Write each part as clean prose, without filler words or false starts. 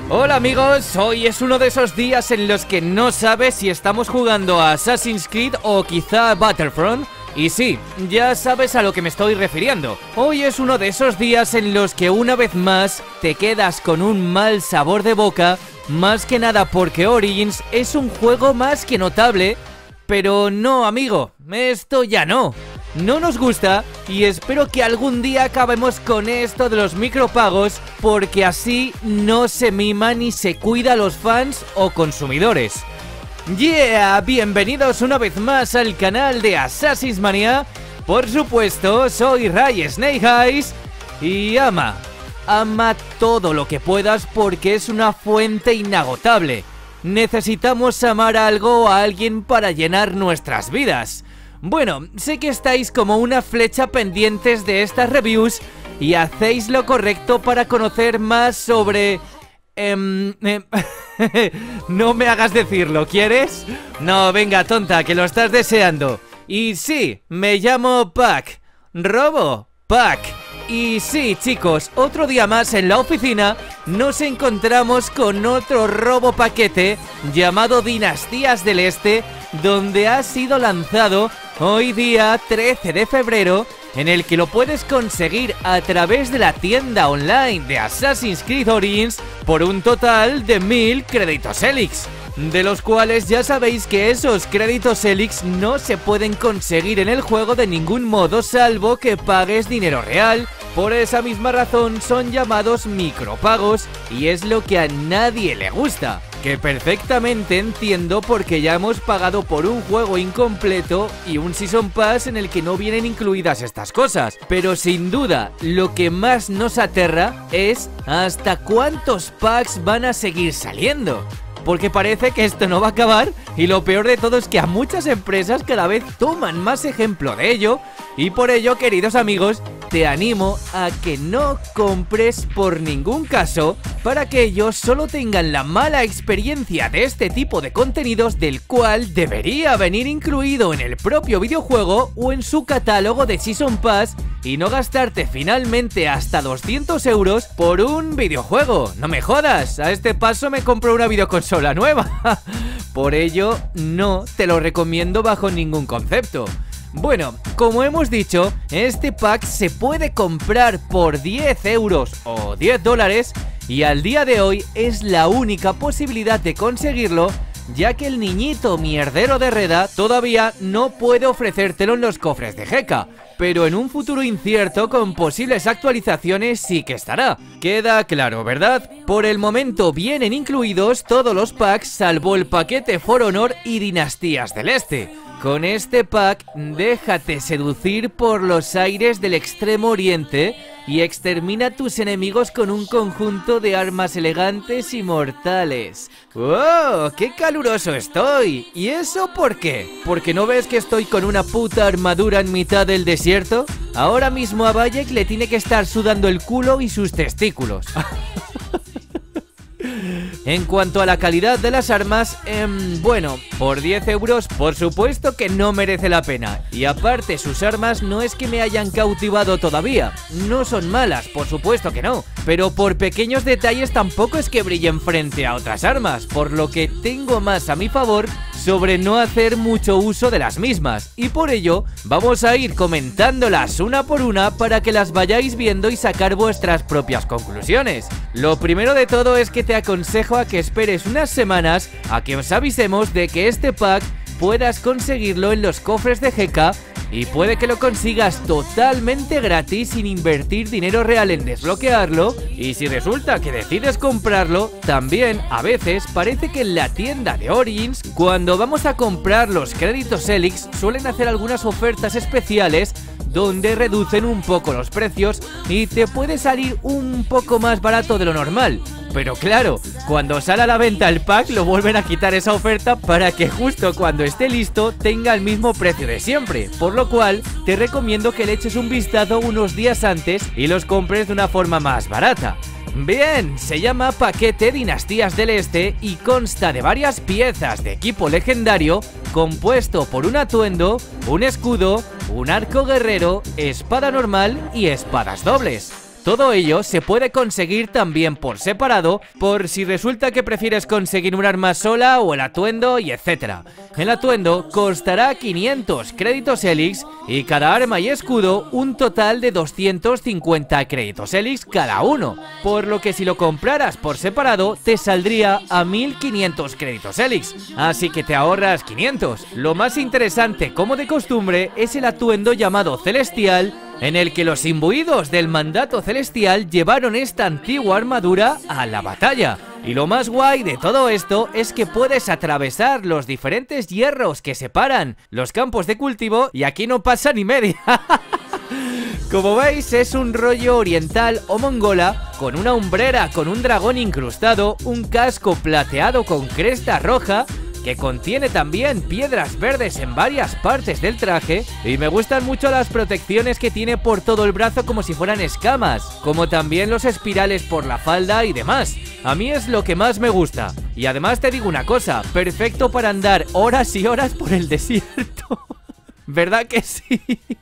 Hola amigos, hoy es uno de esos días en los que no sabes si estamos jugando a Assassin's Creed o quizá a Battlefront. Y sí, ya sabes a lo que me estoy refiriendo. Hoy es uno de esos días en los que una vez más te quedas con un mal sabor de boca, más que nada porque Origins es un juego más que notable. Pero no, amigo, esto ya no nos gusta y espero que algún día acabemos con esto de los micropagos, porque así no se mima ni se cuida a los fans o consumidores. Yeah, bienvenidos una vez más al canal de Assassin's Mania. Por supuesto, soy Ray Snake Eyes y ama todo lo que puedas porque es una fuente inagotable. Necesitamos amar a algo o a alguien para llenar nuestras vidas. Bueno, sé que estáis como una flecha pendientes de estas reviews y hacéis lo correcto para conocer más sobre... No me hagas decirlo, ¿quieres? No, venga, tonta, que lo estás deseando. Y sí, me llamo Pac. Robo Pac. Y sí, chicos, otro día más en la oficina nos encontramos con otro robo paquete llamado Dinastías del Este, donde ha sido lanzado hoy día 13 de febrero, en el que lo puedes conseguir a través de la tienda online de Assassin's Creed Origins por un total de 1000 créditos Helix, de los cuales ya sabéis que esos créditos Helix no se pueden conseguir en el juego de ningún modo salvo que pagues dinero real. Por esa misma razón son llamados micropagos y es lo que a nadie le gusta, que perfectamente entiendo porque ya hemos pagado por un juego incompleto y un Season Pass en el que no vienen incluidas estas cosas. Pero sin duda, lo que más nos aterra es hasta cuántos packs van a seguir saliendo, porque parece que esto no va a acabar y lo peor de todo es que a muchas empresas cada vez toman más ejemplo de ello. Y por ello, queridos amigos, te animo a que no compres por ningún caso para que ellos solo tengan la mala experiencia de este tipo de contenidos, del cual debería venir incluido en el propio videojuego o en su catálogo de Season Pass, y no gastarte finalmente hasta 200 euros por un videojuego. No me jodas, a este paso me compro una videoconsola nueva. Por ello, no te lo recomiendo bajo ningún concepto. Bueno, como hemos dicho, este pack se puede comprar por 10 euros o 10 dólares y al día de hoy es la única posibilidad de conseguirlo, ya que el niñito mierdero de Reda todavía no puede ofrecértelo en los cofres de G.E.K.K., pero en un futuro incierto con posibles actualizaciones sí que estará. Queda claro, ¿verdad? Por el momento vienen incluidos todos los packs salvo el paquete For Honor y Dinastías del Este. Con este pack, déjate seducir por los aires del Extremo Oriente y extermina a tus enemigos con un conjunto de armas elegantes y mortales. ¡Wow! ¡Qué caluroso estoy! ¿Y eso por qué? ¿Porque no ves que estoy con una puta armadura en mitad del desierto? Ahora mismo a Bayek le tiene que estar sudando el culo y sus testículos. En cuanto a la calidad de las armas, bueno, por 10 euros por supuesto que no merece la pena. Y aparte, sus armas no es que me hayan cautivado todavía. No son malas, por supuesto que no, pero por pequeños detalles tampoco es que brillen frente a otras armas, por lo que tengo más a mi favor sobre no hacer mucho uso de las mismas. Y por ello, vamos a ir comentándolas una por una para que las vayáis viendo y sacar vuestras propias conclusiones. Lo primero de todo es que te aconsejo a que esperes unas semanas a que os avisemos de que este pack puedas conseguirlo en los cofres de G.E.K.K. y puede que lo consigas totalmente gratis sin invertir dinero real en desbloquearlo. Y si resulta que decides comprarlo, también a veces parece que en la tienda de Origins, cuando vamos a comprar los créditos Helix, suelen hacer algunas ofertas especiales donde reducen un poco los precios y te puede salir un poco más barato de lo normal. Pero claro, cuando sale a la venta el pack lo vuelven a quitar esa oferta para que justo cuando esté listo tenga el mismo precio de siempre, por lo cual te recomiendo que le eches un vistazo unos días antes y los compres de una forma más barata. Bien, se llama Paquete Dinastías del Este y consta de varias piezas de equipo legendario compuesto por un atuendo, un escudo, un arco guerrero, espada normal y espadas dobles. todo ello se puede conseguir también por separado, por si resulta que prefieres conseguir un arma sola o el atuendo y etcétera. El atuendo costará 500 créditos Helix y cada arma y escudo un total de 250 créditos Helix cada uno, por lo que si lo compraras por separado te saldría a 1500 créditos Helix, así que te ahorras 500. Lo más interesante, como de costumbre, es el atuendo llamado Celestial, en el que los imbuidos del mandato celestial llevaron esta antigua armadura a la batalla. Y lo más guay de todo esto es que puedes atravesar los diferentes hierros que separan los campos de cultivo y aquí no pasa ni media. Como veis, es un rollo oriental o mongola, con una hombrera con un dragón incrustado, un casco plateado con cresta roja, que contiene también piedras verdes en varias partes del traje, y me gustan mucho las protecciones que tiene por todo el brazo como si fueran escamas, como también los espirales por la falda y demás. A mí es lo que más me gusta, y además te digo una cosa, perfecto para andar horas y horas por el desierto. ¿Verdad que sí?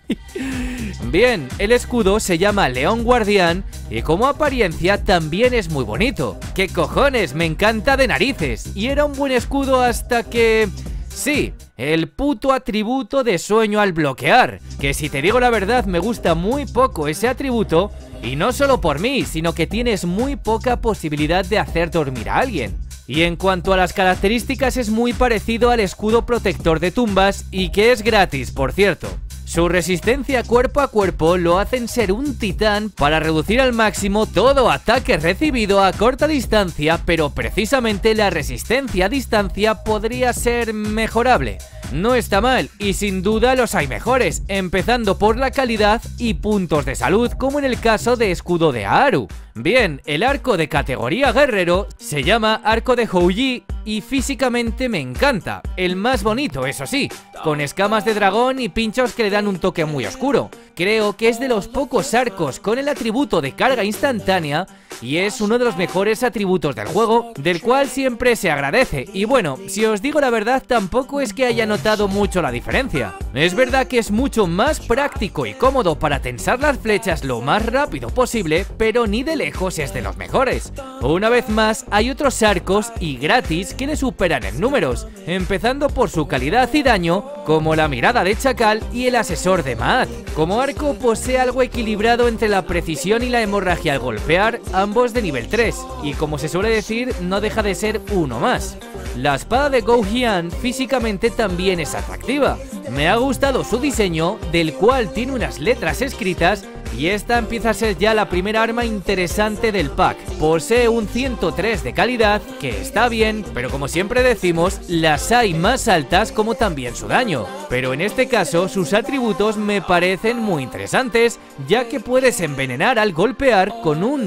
Bien, el escudo se llama León Guardián y como apariencia también es muy bonito. ¡Qué cojones! Me encanta de narices. Y era un buen escudo hasta que... sí, el puto atributo de sueño al bloquear. Que si te digo la verdad me gusta muy poco ese atributo. Y no solo por mí, sino que tienes muy poca posibilidad de hacer dormir a alguien. Y en cuanto a las características es muy parecido al escudo protector de tumbas y que es gratis, por cierto. Su resistencia cuerpo a cuerpo lo hacen ser un titán para reducir al máximo todo ataque recibido a corta distancia, pero precisamente la resistencia a distancia podría ser mejorable. No está mal y sin duda los hay mejores, empezando por la calidad y puntos de salud como en el caso de escudo de Aaru. Bien, el arco de categoría guerrero se llama arco de Houyi y físicamente me encanta, el más bonito eso sí, con escamas de dragón y pinchos que le dan un toque muy oscuro. Creo que es de los pocos arcos con el atributo de carga instantánea y es uno de los mejores atributos del juego, del cual siempre se agradece. Y bueno, si os digo la verdad, tampoco es que haya notado mucho la diferencia. Es verdad que es mucho más práctico y cómodo para tensar las flechas lo más rápido posible, pero ni de lejos es de los mejores. Una vez más, hay otros arcos y gratis que le superan en números, empezando por su calidad y daño, como la mirada de Chacal y el asesor de Maat. Como arco posee algo equilibrado entre la precisión y la hemorragia al golpear, ambos de nivel 3, y como se suele decir, no deja de ser uno más. La espada de Gou Jian físicamente también es atractiva. Me ha gustado su diseño, del cual tiene unas letras escritas, y esta empieza a ser ya la primera arma interesante del pack. Posee un 103 de calidad, que está bien, pero como siempre decimos, las hay más altas como también su daño. Pero en este caso, sus atributos me parecen muy interesantes, ya que puedes envenenar al golpear con un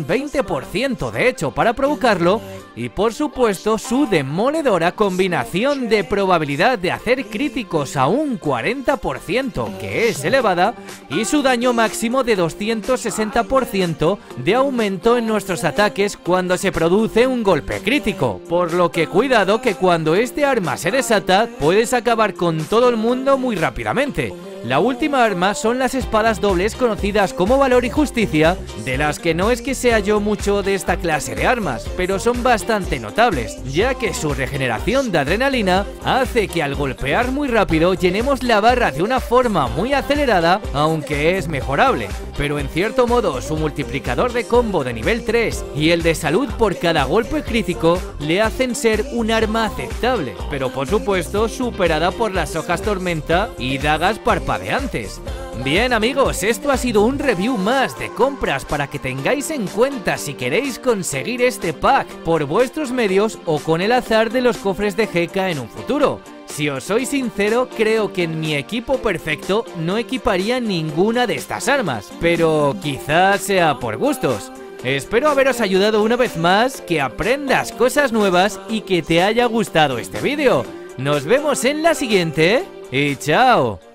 20% de hecho para provocarlo, y por supuesto su demoledora combinación de probabilidad de hacer críticos a un 40%, que es elevada, y su daño máximo de 260% de aumento en nuestros ataques cuando se produce un golpe crítico, por lo que cuidado que cuando este arma se desata puedes acabar con todo el mundo muy rápidamente. La última arma son las espadas dobles conocidas como Valor y Justicia, de las que no es que sea yo mucho de esta clase de armas, pero son bastante notables, ya que su regeneración de adrenalina hace que al golpear muy rápido llenemos la barra de una forma muy acelerada, aunque es mejorable. Pero en cierto modo su multiplicador de combo de nivel 3 y el de salud por cada golpe crítico le hacen ser un arma aceptable, pero por supuesto superada por las hojas tormenta y dagas parpadeantes. Bien amigos, esto ha sido un review más de compras para que tengáis en cuenta si queréis conseguir este pack por vuestros medios o con el azar de los cofres de G.K. en un futuro. Si os soy sincero, creo que en mi equipo perfecto no equiparía ninguna de estas armas, pero quizás sea por gustos. Espero haberos ayudado una vez más, que aprendas cosas nuevas y que te haya gustado este vídeo. Nos vemos en la siguiente y chao.